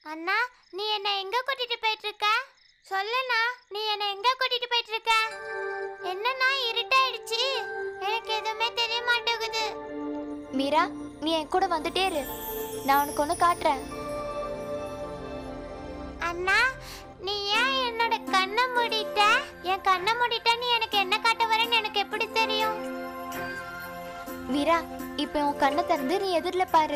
அண்ணா, நீ என்ன எங்க கூட்டிட்டு போயிட்டு இருக்க? சொல்லுண்ணா, நீ என்ன எங்க கூட்டிட்டு போயிட்டு இருக்க? என்னண்ணா இருட்டாயிடுச்சு, எனக்கு எதுவுமே தெரிய மாட்டேங்குது. மீரா, நீ என் கூட வந்துட்டே இரு, நான் உனக்கு ஒன்று காட்டுறேன். அண்ணா, நீ ஏன் என்னோட கண்ணை மூடிட்ட? என் கண்ணை மூடிட்ட நீ எனக்கு என்ன காட்ட வரேன்னு எனக்கு எப்படி தெரியும்? மீரா, இப்ப உன் கண்ணை திறந்து நீ எதிரில பாரு.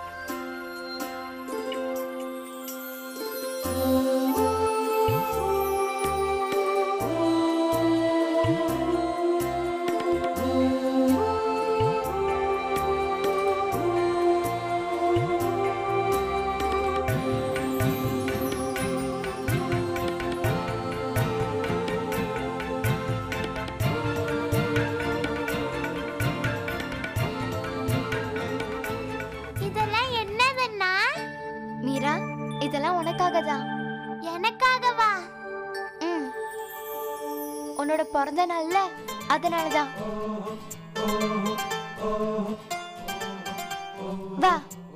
இதெல்லாம் என்னதுண்ணா? மீரா, இதெல்லாம் உனக்காக தான். எனக்காகவா? உன்னோட பிறந்த நாள்ல, அதனாலதான். வா.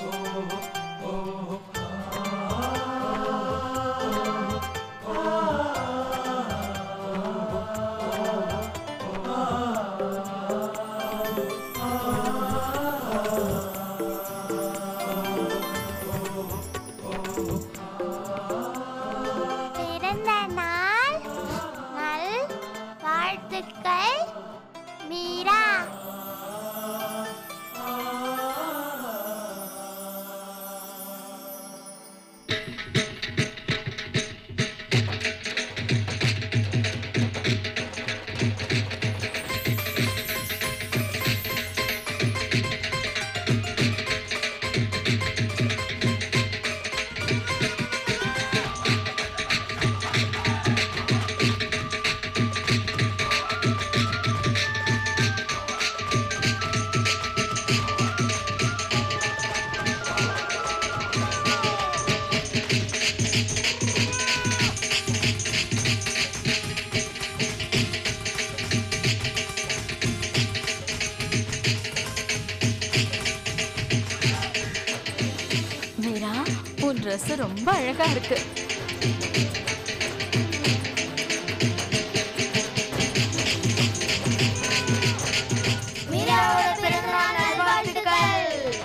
பிறந்த நாள் நல் வாழ்த்துக்கள் மீரா. மீரா, உன் ட்ரெஸ் ரொம்ப அழகா இருக்கு. மீராவோட பிறந்த நாள் நல்வாழ்த்துக்கள்.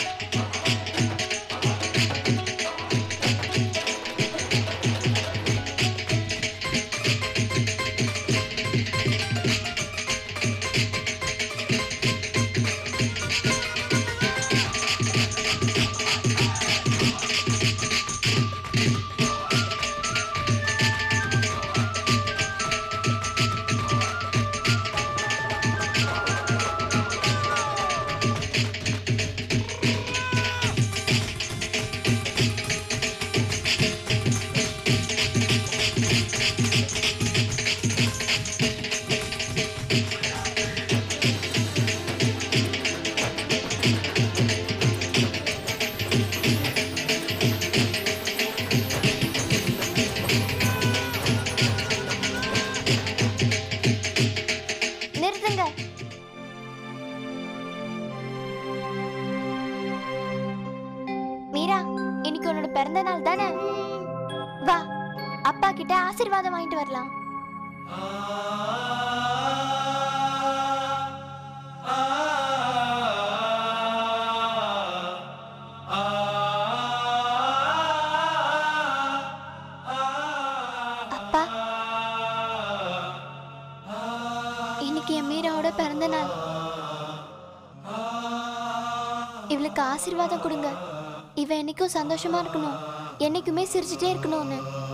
நிறுத்துங்க. மீரா, இன்னைக்கு உன்னோட பிறந்த நாள் தானே? வா, அப்பா கிட்ட ஆசீர்வாதம் வாங்கிட்டு வரலாம். அப்பா, இன்னைக்கு என் மீராவோட பிறந்த நாள். இவளுக்கு ஆசீர்வாதம் கொடுங்க. இவ என்னைக்கும் சந்தோஷமா இருக்கணும், என்னைக்குமே சிரிச்சுட்டே இருக்கணும்னு.